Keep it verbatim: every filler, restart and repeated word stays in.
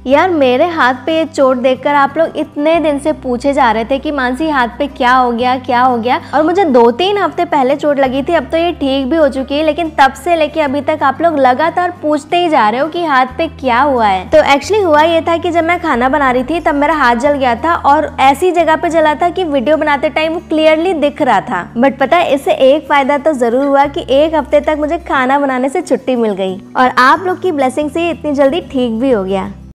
यार मेरे हाथ पे ये चोट देखकर आप लोग इतने दिन से पूछे जा रहे थे कि मानसी हाथ पे क्या हो गया क्या हो गया, और मुझे दो तीन हफ्ते पहले चोट लगी थी, अब तो ये ठीक भी हो चुकी है, लेकिन तब से लेके अभी तक आप लोग लगातार पूछते ही जा रहे हो कि हाथ पे क्या हुआ है। तो एक्चुअली हुआ ये था कि जब मैं खाना बना रही थी तब मेरा हाथ जल गया था, और ऐसी जगह पे जला था कि वीडियो बनाते टाइम वो क्लियरली दिख रहा था। बट पता है इससे एक फायदा तो जरूर हुआ कि एक हफ्ते तक मुझे खाना बनाने से छुट्टी मिल गई, और आप लोग की ब्लेसिंग से इतनी जल्दी ठीक भी हो गया।